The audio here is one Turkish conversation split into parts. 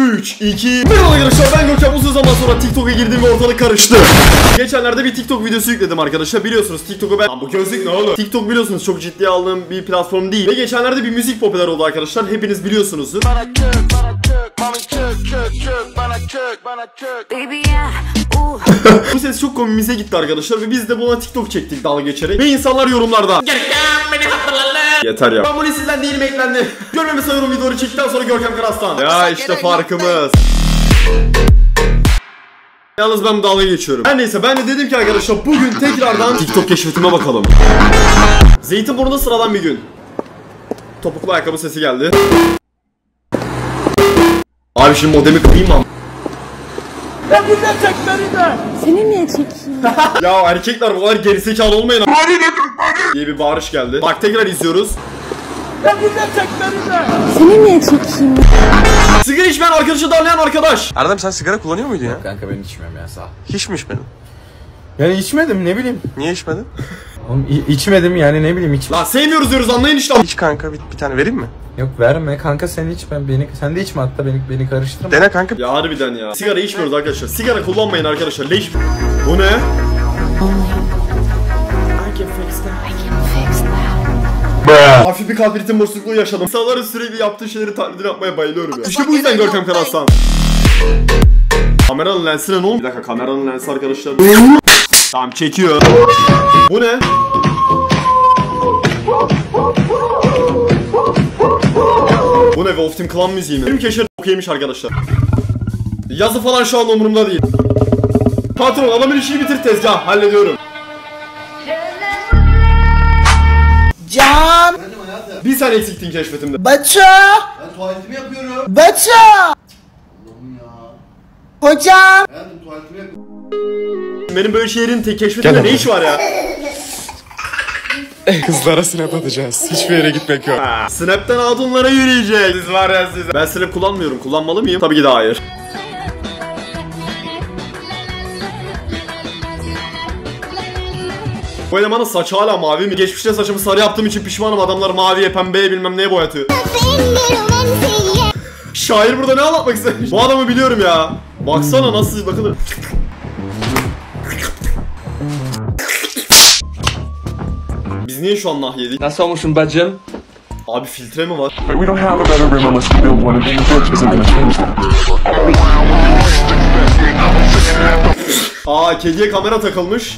3, 2... Merhaba arkadaşlar, ben Gökhan. Uzun zaman sonra TikTok'a girdim ve ortalık karıştı. Geçenlerde bir TikTok videosu yükledim arkadaşlar. Biliyorsunuz TikTok'u ben... Lan bu gözlük ne oğlum? TikTok biliyorsunuz çok ciddiye aldığım bir platform değil. Ve geçenlerde bir müzik popüler oldu arkadaşlar. Hepiniz biliyorsunuzdur. Bu ses çok komimize gitti arkadaşlar ve biz de buna TikTok çektik dalga geçerek. Ve insanlar yorumlarda yeter ya. Ben bunu sizden değilim eklendi. Görmemi sayıyorum videoları çektikten sonra Görkem Karaslan. Ya işte farkımız. Yalnız ben dalga geçiyorum. Her neyse, ben de dedim ki arkadaşlar bugün tekrardan TikTok keşfetime bakalım. Zeytinburnu'nda sıradan bir gün. Topuklu ayakkabı sesi geldi. Abi şimdi modemi kırayım mı? Ya bu ne çekmeli de? Seni niye çekeyim? Ya erkekler bu kadar gerizekalı olmayın diye bir bağırış geldi. Bak tekrar izliyoruz. Ya bu ne çekmeli de? Seni niye çekeyim? Sigara içmeyen arkadaşı darlayan arkadaş. Erdem sen sigara kullanıyor muydun ya? Kanka ben içmiyorum ya, sağ ol. Hiç mi içmedin? Yani içmedim, ne bileyim. Niye içmedin? Oğlum içmedim yani, ne bileyim Lan sevmiyoruz diyoruz, anlayın işte. Hiç kanka bir tane vereyim mi? Yok verme kanka, sen iç, sen de içme, hatta beni karıştırma. Dene kanka. Ya harbiden ya. Sigara içmiyoruz arkadaşlar. Sigara kullanmayın arkadaşlar. Leş. Bu ne? Hafif bir kalp ritim bozukluğu yaşadım. İnsanların sürekli yaptığı şeyleri taklidini yapmaya bayılıyorum ya. İşte bu yüzden Görkem Karaslan. Kameranın lensine ne oldu? Bir dakika, kameranın lensi arkadaşlar. Tamam, çekiyor. Bu ne? Bu ne? Wolf Team Clan müziği mi? Benim keşfet okuymuş arkadaşlar. Yazı falan şu an umurumda değil. Patron, adamın işini bitir, tezgah hallediyorum. Can! Bir sen eksiktin keşfetimde. Baça! Ben tuvaletimi yapıyorum. Baça! Allah'ım ya. Hocam! Ben tuvaletimi yapıyorum. Benim böyle şeylerin keşfetimde ne iş var ya? Kızlara snap atacağız. Hiçbir yere gitmek yok. Snap'ten hatunlara yürüyeceğiz. Siz var ya siz. Ben Snap kullanmıyorum. Kullanmalı mıyım? Tabii ki de hayır. Bu elemanın saçı hala mavi mi? Geçmişte saçımı sarı yaptığım için pişmanım. Adamlar maviye, pembeye, bilmem neye boyatıyor. Şair burada ne anlatmak istemiş? Bu adamı biliyorum ya. Baksana nasıl bakılır. Biz niye şu an nah yedik? Nasıl olmuşsun bacım? Abi filtre mi var? We don't have a better rim unless we build one, and being rich isn't gonna change that. Aa, kediye kamera takılmış.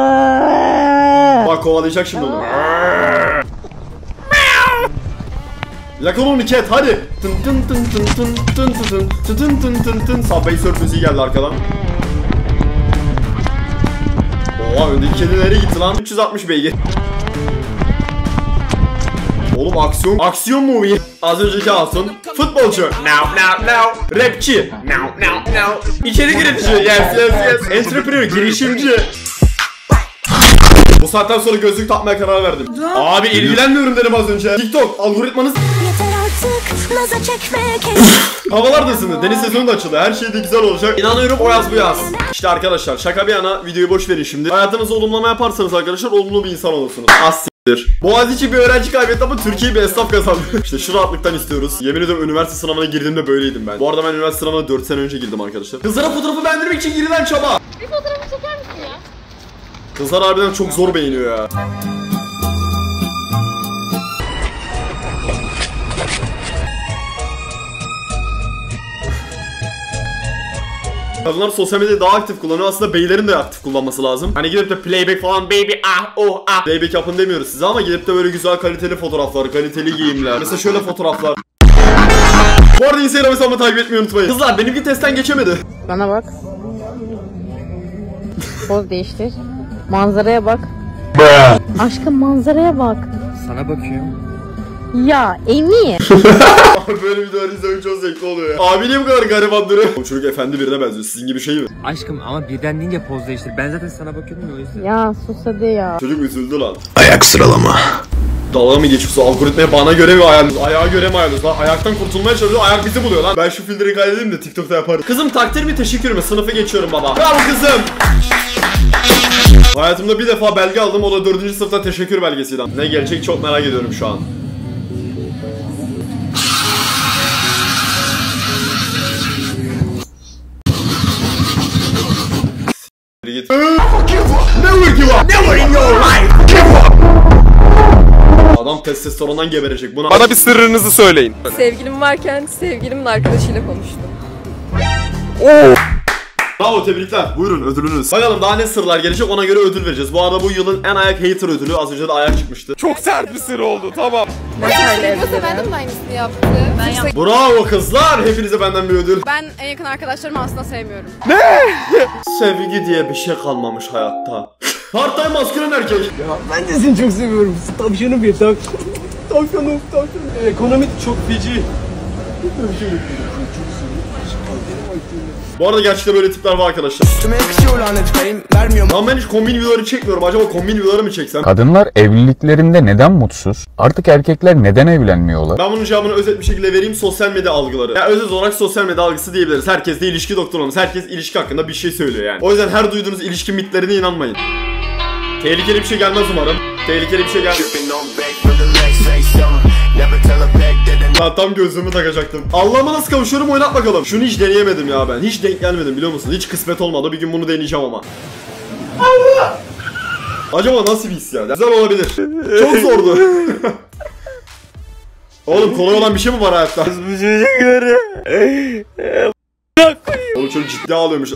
Bak kovalayacak şimdi onu. Yakala onu ket, hadi. Tın tın tın tın tın tın tın tın tın tın tın. Subway Surf müziği geldi arkadan. Oha, öndeki kedi nereye gitti lan? 360 beygir. Oğlum aksiyon movie. Az önceki Asun futbolcu, now rapçi, now içerik üretici, yes entrepreneur, girişimci. Bu saatten sonra gözlük takmaya karar verdim. Abi ilgilenmiyorum dedim az önce. TikTok algoritmanız havalar da ısındı. Deniz sezonu da açıldı. Her şey de güzel olacak. İnanıyorum, o yaz bu yaz. İşte arkadaşlar, şaka bir yana videoyu boş verin şimdi. Hayatınızda olumlama yaparsanız arkadaşlar olumlu bir insan olursunuz. Boğaziçi bir öğrenci kaybetti ama Türkiye bir esnaf kazandı. İşte şu rahatlıktan istiyoruz. Yemin ediyorum üniversite sınavına girdiğimde böyleydim ben. Bu arada ben üniversite sınavına 4 sene önce girdim arkadaşlar. Kızlara fotoğrafı beğendirmek için girilen çaba. Bir fotoğrafı çeker misin ya? Kızlar harbiden çok zor beğeniyor ya. Kadınlar sosyal medyayı daha aktif kullanıyor. Aslında beylerin de aktif kullanması lazım. Hani gidip de playback falan, baby ah oh ah playback yapın demiyoruz size, ama gidip de böyle güzel kaliteli fotoğraflar, kaliteli giyimler. Mesela şöyle fotoğraflar. Bu arada Instagram hesabımı takip etmeyi unutmayın. Kızlar benimki testten geçemedi. Bana bak. Poz değiştir. Manzaraya bak. Aşkım manzaraya bak. Sana bakıyorum. Ya Emir. Abi böyle videoları izlemek çok zevkli oluyor ya. Abi niye bu kadar gariban duruyor? O çocuk efendi birine benziyor. Sizin gibi şey mi? Aşkım ama birden deyince poz değiştir. Ben zaten sana bakıyordum ya, o yüzden. Ya sus hadi ya. Çocuk üzüldü lan. Ayak sıralama. Dalga mı geçiyorsun? Algoritmaya bana göre mi ayarlıyorsun? Ayağa göre mi ayarlıyorsun? Lan ayaktan kurtulmaya çalışıyor. Ayak bizi buluyor lan. Ben şu filtreyi kaydedeyim de TikTok'ta yaparım. Kızım takdir mi teşekkür mü? Sınıfı geçiyorum baba. Bravo kızım. Hayatımda bir defa belge aldım. O da 4. sınıfta teşekkür belgesiydi. Ne gelecek çok merak ediyorum şu an. Adam testosterondan geberecek. Bana bir sırrınızı söyleyin. Sevgilim varken sevgilimin arkadaşıyla konuştum. Bravo, tebrikler. Buyurun ödülünüz. Bakalım daha ne sırlar gelecek, ona göre ödül vereceğiz. Bu arada bu yılın en ayak hater ödülü. Az önce de ayak çıkmıştı. Çok sert bir sır oldu, tamam. Ben de aynısını yaptı. Bravo kızlar. Hepinize benden bir ödül. Ben en yakın arkadaşlarımı aslında sevmiyorum. Sevgi diye bir şey kalmamış hayatta. Part-time maskülen erkek. Ben de seni çok seviyorum. Tavşanım bir tak. Tavşanım. Ekonomi çok feci. Bu arada gerçekten böyle tipler var arkadaşlar. Lan ben hiç kombin videoları çekmiyorum. Acaba kombin videoları mı çeksem? Kadınlar evliliklerinde neden mutsuz? Artık erkekler neden evlenmiyorlar? Ben bunun cevabını özet bir şekilde vereyim. Sosyal medya algıları. Ya özet olarak sosyal medya algısı diyebiliriz. Herkes de ilişki doktoru olmuş. Herkes ilişki hakkında bir şey söylüyor yani. O yüzden her duyduğunuz ilişki mitlerine inanmayın. Tehlikeli bir şey gelmez umarım. Tehlikeli bir şey gelmez. Ben tam gözlüğümü takacaktım. Allah'ıma nasıl kavuşuyorum, oynat bakalım. Şunu hiç deneyemedim ya ben. Hiç denk gelmedim biliyor musun? Hiç kısmet olmadı. Bir gün bunu deneyeceğim ama. Allah! Acaba nasıl bir his ya? Güzel olabilir. Çok zordu. Oğlum kolay olan bir şey mi var hayatta? Oğlum çok ciddi ağlıyormuş.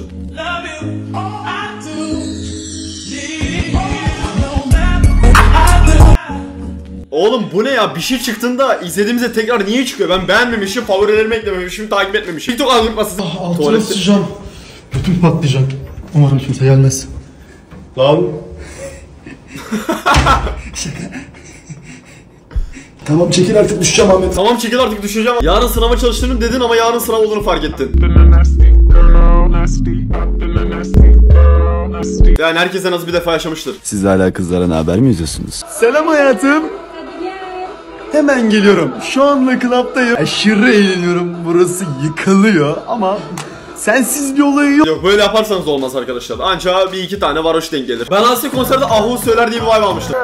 Oğlum bu ne ya? Bir şey çıktığında izlediğimizde tekrar niye çıkıyor? Ben beğenmemişim, favorilerime eklememişim, takip etmemişim. TikTok algoritması. Altına sıçacağım. Götüm patlayacak. Umarım kimse gelmez. Lan. Şaka. Tamam çekil artık, düşeceğim Ahmet. Tamam çekil artık, düşeceğim. Yarın sınava çalıştığını dedin ama yarın sınav olduğunu fark ettin. Yani herkes en az bir defa yaşamıştır. Siz hala kızlara ne haber mi yazıyorsunuz? Selam hayatım. Hemen geliyorum. Şu anda klaptayım. Aşırı eğleniyorum. Burası yıkılıyor ama sensiz bir olayı yok. Yok böyle yaparsanız olmaz arkadaşlar. Anca bir iki tane varoş denk gelir. Ben aslında konserde Ahu söyler diye bir vibe almıştım.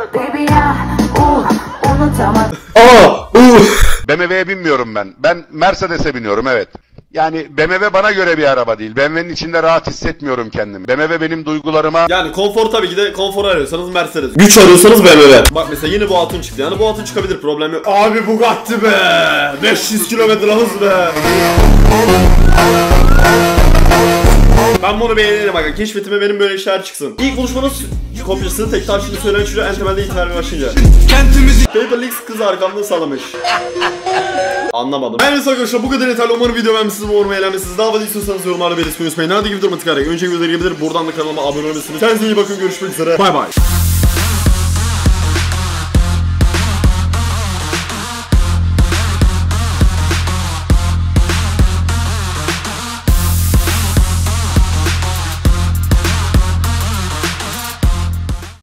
BMW'ye binmiyorum ben. Ben Mercedes'e biniyorum, evet. Yani BMW bana göre bir araba değil. BMW'nin içinde rahat hissetmiyorum kendimi. BMW benim duygularıma... Yani konfor tabii ki de, konfor arıyorsanız Mercedes. Güç arıyorsanız BMW. Bak mesela yine bu hatun çıktı. Yani bu hatun çıkabilir, problem yok. Abi Bugatti be! 500 kilometre hız be! Ben bunu beğenirim bakın. Keşfetime benim böyle işler çıksın. İlk buluşmanın kopyası tek taşını söyleyen çocuğa en temelde itibarı başlayınca. Paperlix kız arkamda salamış. Anlamadım. Ben de arkadaşlar bu kadar yeterli. Umarım video beğenmişsiniz, umarım eğlenmişsiniz. Daha fazla istiyorsanız yorumlarda belirtmeyi unutmayın. Hadi gibi durma tıklayarak önceki videoları gelebilir. Buradan da kanalıma abone olabilirsiniz. Kendinize iyi bakın, görüşmek üzere. Bay bay.